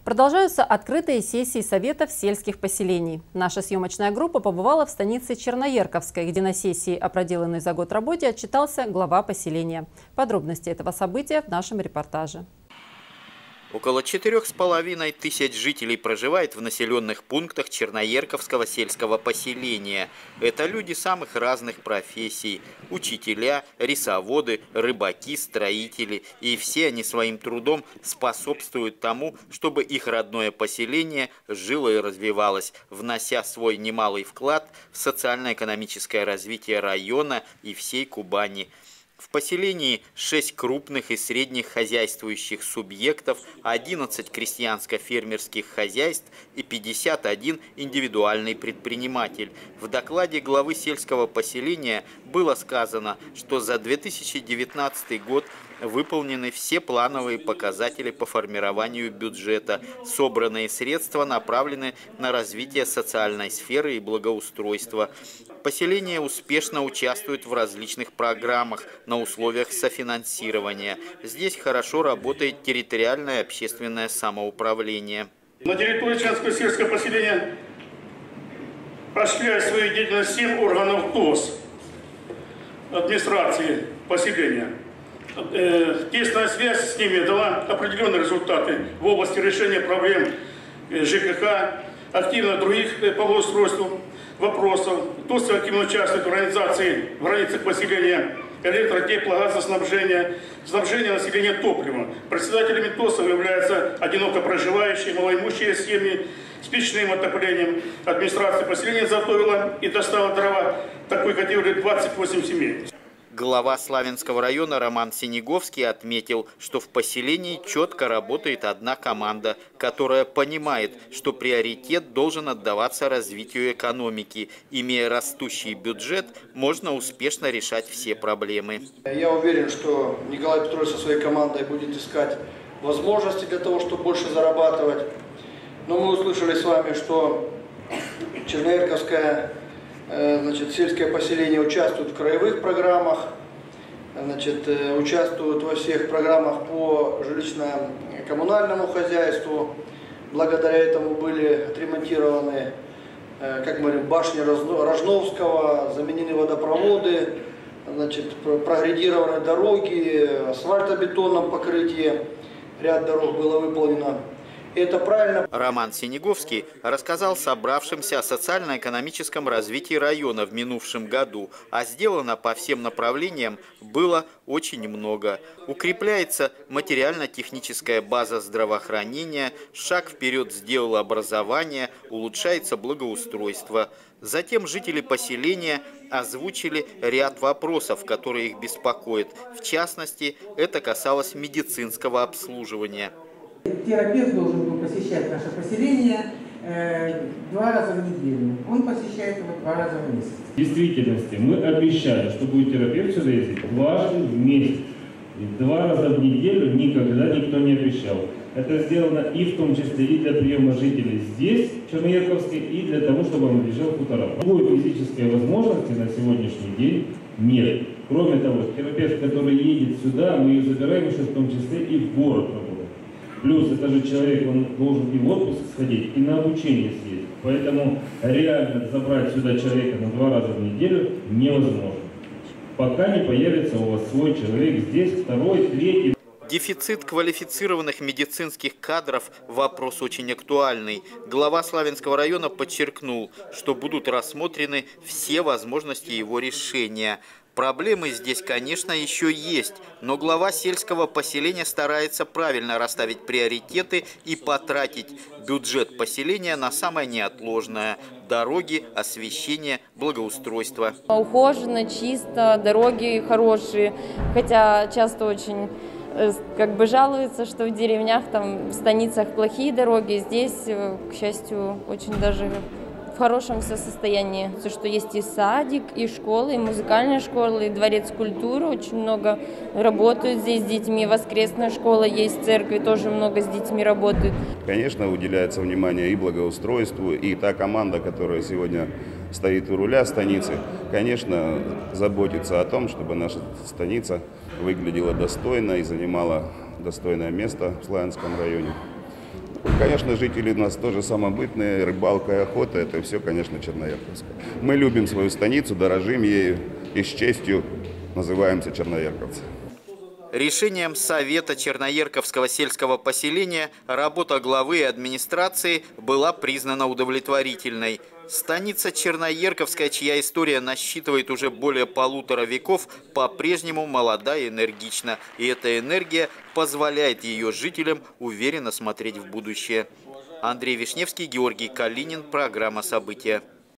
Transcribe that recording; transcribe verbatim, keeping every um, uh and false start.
Продолжаются открытые сессии Советов сельских поселений. Наша съемочная группа побывала в станице Черноерковской, где на сессии о проделанной за год работе отчитался глава поселения. Подробности этого события в нашем репортаже. Около четырех с половиной тысяч жителей проживает в населенных пунктах Черноерковского сельского поселения. Это люди самых разных профессий – учителя, рисоводы, рыбаки, строители. И все они своим трудом способствуют тому, чтобы их родное поселение жило и развивалось, внося свой немалый вклад в социально-экономическое развитие района и всей Кубани. В поселении шесть крупных и средних хозяйствующих субъектов, одиннадцать крестьянско-фермерских хозяйств и пятьдесят один индивидуальный предприниматель. В докладе главы сельского поселения было сказано, что за две тысячи девятнадцатый год выполнены все плановые показатели по формированию бюджета. Собранные средства направлены на развитие социальной сферы и благоустройства. Поселение успешно участвует в различных программах на условиях софинансирования. Здесь хорошо работает территориальное общественное самоуправление. На территории Черноерковского сельского поселения осуществляет свою деятельность семь органов ТОС, администрации поселения. Тесная связь с ними дала определенные результаты в области решения проблем ЖКХ, активно других по благоустройству вопросов. ТОС активно участвует в организации в границах поселения электро-, тепло-, газоснабжения, снабжения населения топливом. Председателями ТОСов являются одиноко проживающие, малоимущие семьи с печным отоплением. Администрация поселения заготовила и достала дрова такой категории двадцать восемь семей. Глава Славянского района Роман Синеговский отметил, что в поселении четко работает одна команда, которая понимает, что приоритет должен отдаваться развитию экономики. Имея растущий бюджет, можно успешно решать все проблемы. Я уверен, что Николай Петрович со своей командой будет искать возможности для того, чтобы больше зарабатывать. Но мы услышали с вами, что Черноерковская Значит, сельское поселение участвует в краевых программах, значит, участвуют во всех программах по жилищно-коммунальному хозяйству. Благодаря этому были отремонтированы, как мы говорим, башни Рожновского, заменены водопроводы, значит, прогредированы дороги, асфальтобетонном покрытии, ряд дорог было выполнено. Это правильно. Роман Синеговский рассказал собравшимся о социально-экономическом развитии района в минувшем году, а сделано по всем направлениям было очень много. Укрепляется материально-техническая база здравоохранения, шаг вперед сделало образование, улучшается благоустройство. Затем жители поселения озвучили ряд вопросов, которые их беспокоят. В частности, это касалось медицинского обслуживания. Терапевт должен был посещать наше поселение э, два раза в неделю. Он посещает его два раза в месяц. В действительности мы обещали, что будет терапевт сюда ездить дважды в месяц. И два раза в неделю никогда никто не обещал. Это сделано и в том числе и для приема жителей здесь, в Черноерковске, и для того, чтобы он объезжал хутора. Другой физической возможности на сегодняшний день нет. Кроме того, терапевт, который едет сюда, мы ее забираем еще в том числе и в город работать. Плюс это же человек, он должен и в отпуск сходить, и на обучение съездить. Поэтому реально забрать сюда человека на два раза в неделю невозможно. Пока не появится у вас свой человек здесь, второй, третий. Дефицит квалифицированных медицинских кадров – вопрос очень актуальный. Глава Славянского района подчеркнул, что будут рассмотрены все возможности его решения. Проблемы здесь, конечно, еще есть, но глава сельского поселения старается правильно расставить приоритеты и потратить бюджет поселения на самое неотложное – дороги, освещение, благоустройство. Ухожено, чисто, дороги хорошие, хотя часто очень как бы жалуются, что в деревнях, там, в станицах плохие дороги, здесь, к счастью, очень даже в хорошем состоянии. Все, что есть и садик, и школы, и музыкальная школа, и дворец культуры, очень много работают здесь с детьми, воскресная школа есть, церкви тоже много с детьми работают. Конечно, уделяется внимание и благоустройству, и та команда, которая сегодня стоит у руля станицы, конечно, заботится о том, чтобы наша станица выглядела достойно и занимала достойное место в Славянском районе. Конечно, жители у нас тоже самобытные, рыбалка и охота, это все, конечно, Черноярковская. Мы любим свою станицу, дорожим ею и с честью называемся черноярковцы. Решением Совета Черноярковского сельского поселения работа главы администрации была признана удовлетворительной. Станица Черноярковская, чья история насчитывает уже более полутора веков, по-прежнему молода и энергична. И эта энергия позволяет ее жителям уверенно смотреть в будущее. Андрей Вишневский, Георгий Калинин. Программа «События».